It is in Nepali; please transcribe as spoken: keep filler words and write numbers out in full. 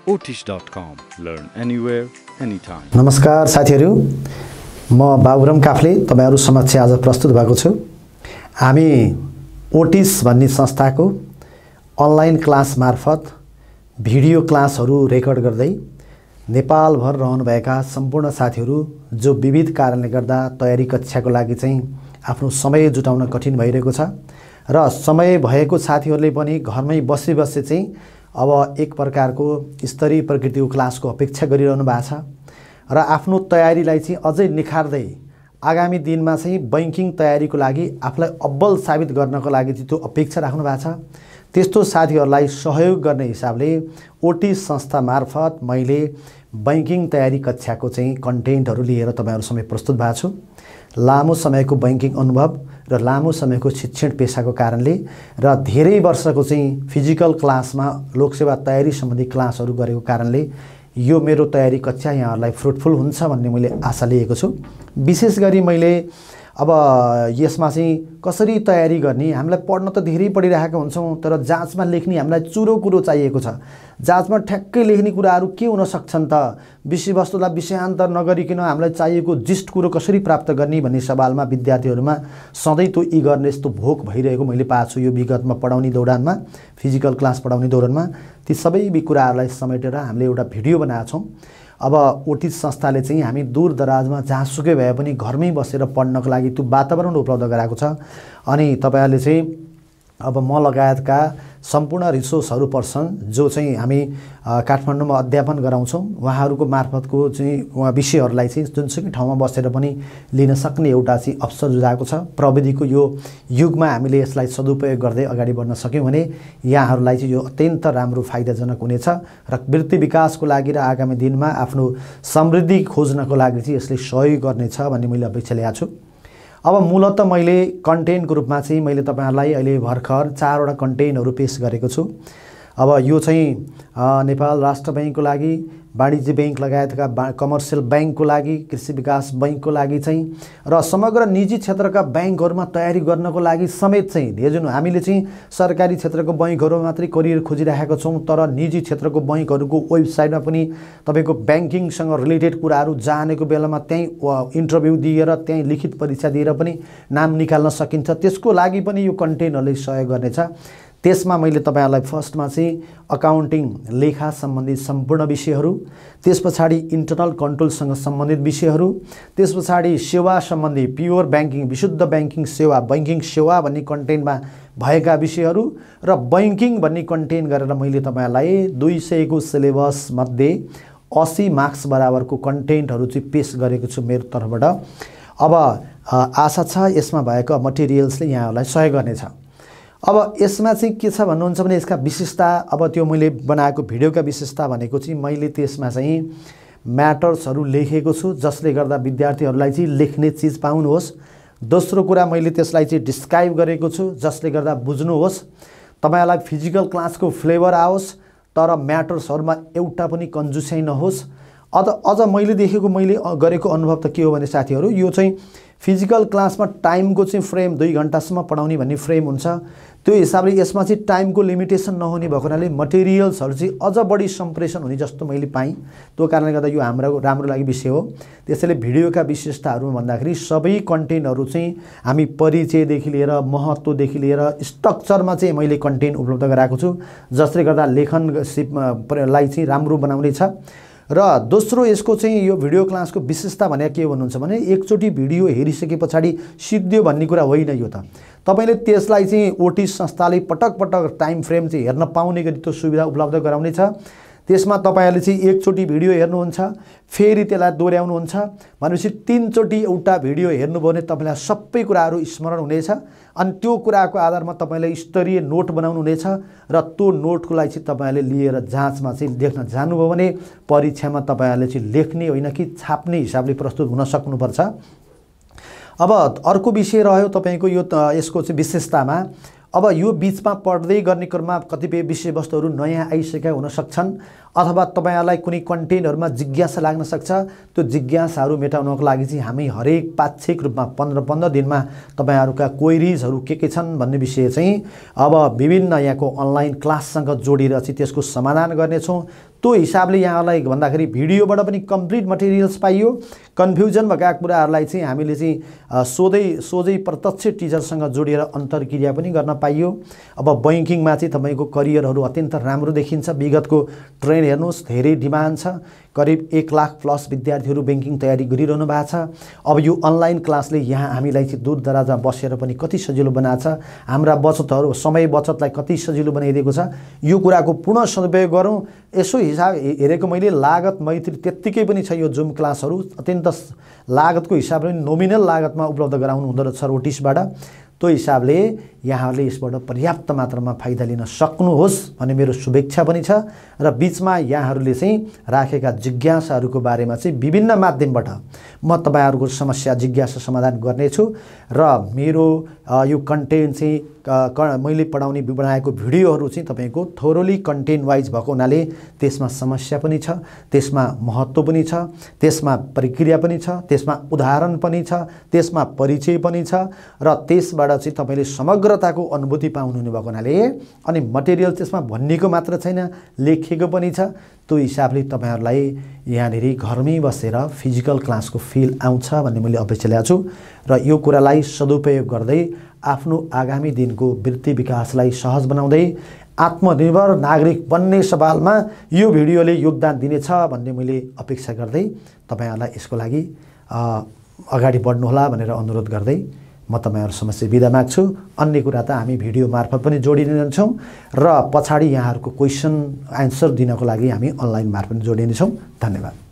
ओटिश dot com learn anywhere anytime. नमस्कार साथीहरू, म बाबुराम काफ्ले तपाईहरु समक्ष आज प्रस्तुत भएको छु। हामी ओटिश भन्ने संस्थाको अनलाइन क्लास मार्फत भिडियो क्लासहरू रेकर्ड गर्दै नेपालभर रहनुभएका सम्पूर्ण साथीहरू जो विविध कारणले गर्दा तयारी कक्षाको लागि चाहिँ आफ्नो समय जुटाउन कठिन भइरहेको छ र समय भएको साथीहरूले पनि घरमै बसी बसी चाहिँ अब एक प्रकारको स्तरीय प्रकृतिको क्लासको अपेक्षा गरिरहनु भएको छ र आफ्नो तयारीलाई चाहिँ अझै निखार्दै आगामी दिनमा चाहिँ बैंकिङ तयारीको लागि आफूलाई अब्बल साबित गर्नको लागि चाहिँ त्यो अपेक्षा राख्नु भएको छ। त्यस्तो साथीहरूलाई सहयोग गर्ने हिसाबले ओटिश संस्था मार्फत मैले बैंकिङ तयारी कक्षाको चाहिँ कन्टेन्टहरू लिएर तपाईहरु समय प्रस्तुत भएको छु। लामो समयको बैंकिङ अनुभव र लामो समयको शिक्षण पेशाको कारणले र धेरै वर्षको चाहिँ फिजिकल क्लासमा लोकसेवा तयारी सम्बन्धी क्लासहरू गरेको कारणले यो मेरो तयारी कक्षा यहाँहरूलाई फ्रुटफुल हुन्छ भन्ने मैले आशा लिएको छु। विशेष गरी मैले अब यसमा चाहिँ कसरी तयारी गर्ने, हामीलाई पढ्न त धेरै पढिरहेका हुन्छौँ तर जाँचमा लेख्ने हामीलाई चुरो कुरो चाहिएको छ। जाँचमा ठ्याक्कै लेख्ने कुराहरू के हुन सक्छन् त, विषयवस्तुलाई विषयान्तर नगरिकन हामीलाई चाहिएको जिस्ट कुरो कसरी प्राप्त गर्ने भन्ने सवालमा विद्यार्थीहरूमा सधैँ त्यो इगरनेस त्यो भोक भइरहेको मैले पाएको छु। यो विगतमा पढाउने दौरानमा, फिजिकल क्लास पढाउने दौरानमा ती सबै कुराहरूलाई समेटेर हामीले एउटा भिडियो बनाएका छौँ। अब ओटिश संस्थाले चाहिँ हामी दूर दराजमा जहाँसुकै भए पनि घरमै बसेर पढ्नको लागि त्यो वातावरण उपलब्ध गराएको छ। अनि तपाईहरुले चाहिँ अब म लगायतका सम्पूर्ण रिसोर्सहरू पर्सन जो चाहिँ हामी काठमाडौँमा अध्यापन गराउँछौँ उहाँहरूको मार्फतको चाहिँ विषयहरूलाई चाहिँ जुनसुकै ठाउँमा बसेर पनि लिन सक्ने एउटा चाहिँ अवसर जुटाएको छ। प्रविधिको यो युगमा हामीले यसलाई सदुपयोग गर्दै अगाडि बढ्न सक्यौँ भने यहाँहरूलाई चाहिँ यो अत्यन्त राम्रो फाइदाजनक हुनेछ र वृत्ति विकासको लागि र आगामी दिनमा आफ्नो समृद्धि खोज्नको लागि चाहिँ यसले सहयोग गर्नेछ भन्ने मैले अपेक्षा ल्याएको छु। अब मूलत मैले कन्टेन्टको रूपमा चाहिँ मैले तपाईहरुलाई अहिले भर्खर चारवटा कन्टेन्टहरू पेश गरेको छु। अब यो चाहिँ नेपाल राष्ट्र बैंकको लागि, वाणिज्य बैंक लगायतका कमर्सियल बैंकको लागि, कृषि विकास बैंकको लागि चाहिँ र समग्र निजी क्षेत्रका बैंकहरूमा तयारी गर्नको लागि समेत चाहिँ हेर्नु हामीले चाहिँ सरकारी क्षेत्रको बैंकहरूमा मात्रै करियर खोजिरहेका छौँ तर निजी क्षेत्रको बैंकहरूको वेबसाइटमा पनि तपाईको बैंकिङसँग रिलेटेड कुराहरू जानेको बेलामा त्यही इन्टरभ्यू दिएर त्यही लिखित परीक्षा दिएर पनि नाम निकाल्न सकिन्छ। त्यसको लागि पनि यो कन्टेन्टहरूले सहयोग गर्नेछ। त्यसमा मैले तपाईहरुलाई फर्स्टमा चाहिँ अकाउन्टिङ लेखा सम्बन्धित सम्पूर्ण विषयहरू, त्यसपछि इन्टरनल कन्ट्रोलसँग सम्बन्धित विषयहरू, त्यसपछि सेवा सम्बन्धी प्योर ब्याङ्किङ विशुद्ध ब्याङ्किङ सेवा बैंकिङ सेवा भन्ने कन्टेन्टमा भएका विषयहरू र बैंकिङ भन्ने कन्टेन्ट गरेर मैले तपाईहरुलाई दुई सय को सिलेबस मध्ये अस्सी मार्क्स बराबरको कन्टेन्टहरू चाहिँ पेश गरेको छु मेरो तर्फबाट। अब आशा छ यसमा भएका मटेरियल्सले यहाँहरूलाई सहयोग गर्नेछ। अब यसमा चाहिँ के छ भन्नुहुन्छ भने यसका विशेषता, अब त्यो मैले बनाएको भिडियोका विशेषता भनेको चाहिँ मैले त्यसमा चाहिँ म्याटर्सहरू लेखेको छु जसले गर्दा विद्यार्थीहरूलाई चाहिँ लेख्ने चिज पाउनुहोस्। दोस्रो कुरा मैले त्यसलाई चाहिँ डिस्क्राइब गरेको छु जसले गर्दा बुझ्नुहोस्, तपाईहरुलाई फिजिकल क्लासको फ्लेभर आओस् तर म्याटर्सहरूमा एउटा पनि कन्जुसाइ नहोस्। अझ अझ मैले देखेको मैले गरेको अनुभव त के हो भने साथीहरू, यो चाहिँ फिजिकल क्लासमा टाइमको चाहिँ फ्रेम दुई घण्टासम्म पढाउने भन्ने फ्रेम हुन्छ। त्यो हिसाबले यसमा चाहिँ टाइमको लिमिटेसन नहुने भएको हुनाले मटेरियल्सहरू चाहिँ अझ बढी सम्प्रेषण हुने जस्तो मैले पाएँ। त्यो कारणले गर्दा यो हाम्रो राम्रो लागि विषय हो। त्यसैले भिडियोका विशेषताहरू भन्दाखेरि सबै कन्टेन्टहरू चाहिँ हामी परिचयदेखि लिएर महत्त्वदेखि लिएर स्ट्रक्चरमा चाहिँ मैले कन्टेन्ट उपलब्ध गराएको छु जसले गर्दा लेखन सिपलाई चाहिँ राम्रो बनाउनेछ। र दोस्रो यसको चाहिँ यो भिडियो क्लासको विशेषता भनेको के भन्नुहुन्छ भने एकचोटि भिडियो हेरिसके पछाडि सिद्धियो भन्ने कुरा होइन। यो त तपाईले त्यसलाई चाहिँ ओटिश संस्थाले पटक पटक टाइम फ्रेम चाहिँ हेर्न पाउने गरी त्यो सुविधा उपलब्ध गराउनेछ। त्यसमा तपाईहरुले चाहिँ एकचोटि भिडियो हेर्नुहुन्छ फेरि त्यसलाई दोहोर्याउनुहुन्छ भनेपछि तीनचोटि एउटा भिडियो हेर्नुभयो भने तपाईलाई सबै कुराहरू स्मरण हुनेछ। अनि त्यो कुराको आधारमा तपाईले स्तरीय नोट बनाउनु हुनेछ र त्यो नोटको लागि चाहिँ तपाईले लिएर जाँचमा चाहिँ लेख्न जानुभयो भने परीक्षामा तपाईहरुले चाहिँ लेख्ने होइन कि छाप्ने हिसाबले प्रस्तुत हुन सक्नुपर्छ। अब अर्को विषय रह्यो तपाईको यो यसको चाहिँ विशेषतामा, अब यो बीचमा पढ्दै गर्ने क्रममा कतिपय विषयवस्तुहरू नयाँ आइसकेका हुन सक्छन् अथवा तपाईहरुलाई कुनै कन्टेन्टहरुमा जिज्ञासा लाग्न सक्छ त्यो जिज्ञासाहरु मेटाउनको लागि चाहिँ हामी हरेक पाक्षिक रूपमा पन्ध्र पन्ध्र दिनमा तपाईहरुका क्वेरीजहरु के के छन् भन्ने विषय चाहिँ अब विभिन्न यहाँको अनलाइन क्लाससँग जोडेर चाहिँ त्यसको समाधान गर्ने छौं। त्यो हिसाबले यहाँलाई भन्दाखेरि भिडियोबाट पनि कम्प्लिट मटेरियल्स पाइयो। कन्फ्युजन भएका कुराहरुलाई चाहिँ हामीले चाहिँ सोधै सोझै प्रत्यक्ष टिचरसँग जोडेर अन्तरक्रिया पनि गर्न पाइयो। अब बैंकिङमा चाहिँ तपाईको करियरहरु अत्यन्त राम्रो देखिन्छ। विगतको ट्रेन्ड हेर्नुस् धेरै डिमान्ड छ। करिब एक लाख प्लस विद्यार्थीहरु बैंकिङ तयारी गरिरहनु भएको छ। अब यो अनलाइन क्लासले यहाँ हामीलाई चाहिँ दूर दराजमा बसेर पनि कति सजिलो बनाएको छ। हाम्रा बचतहरु समय बचतलाई कति सजिलो बनाइदिएको छ। यो कुराको पूर्ण सदुपयोग गरौँ। यसो हिसाब हेरेको मैले लागत मैत्री त्यत्तिकै पनि छ। यो जुम क्लासहरु अत्यन्त लागतको हिसाबले नोमिनल लागतमा उपलब्ध गराउनु हुँदो रहेछ ओटिसबाट। त्यो हिसाबले यहाँहरूले यसबाट पर्याप्त मात्रामा फाइदा लिन सक्नुहोस् भन्ने मेरो शुभेच्छा पनि छ। र बीचमा यहाँहरूले चाहिँ राखेका जिज्ञासाहरूको बारेमा चाहिँ विभिन्न माध्यमबाट म तपाईहरुको समस्या जिज्ञासा समाधान गर्नेछु। र मेरो यो कन्टेन्ट चाहिँ मैले पढाउने बनाएको भिडियोहरू चाहिँ तपाईको थोरोली कन्टेन्ट वाइज भएको हुनाले त्यसमा समस्या पनि छ, त्यसमा महत्त्व पनि छ, त्यसमा प्रक्रिया पनि छ, त्यसमा उदाहरण पनि छ, त्यसमा परिचय पनि छ र त्यसबाट चाहिँ तपाईले समग्रताको अनुभूति पाउनुहुने भएको हुनाले अनि मटेरियल त्यसमा भनिएको मात्र छैन लेखिएको पनि छ। त्यो हिसाबले तपाईहरुलाई यहाँनेरि घरमै बसेर फिजिकल क्लासको फिल आउँछ भन्ने मैले अपेक्षा ल्याएको छु। र यो कुरालाई सदुपयोग गर्दै आफ्नो आगामी दिनको वृत्ति विकासलाई सहज बनाउँदै आत्मनिर्भर नागरिक बन्ने सवालमा यो भिडियोले योगदान दिनेछ भन्ने मैले अपेक्षा गर्दै तपाईहरुलाई यसको लागि अगाडि बढ्नुहोला भनेर अनुरोध गर्दै म तपाईहरु समस्या बिदा माग्छु। अन्य कुरा त हामी भिडियो मार्फत पनि जोडिनेछौं र पछाडी यहाँहरुको क्वेशन आन्सर दिनको लागि हामी अनलाइन मार्फत जोडिनेछौं। धन्यवाद।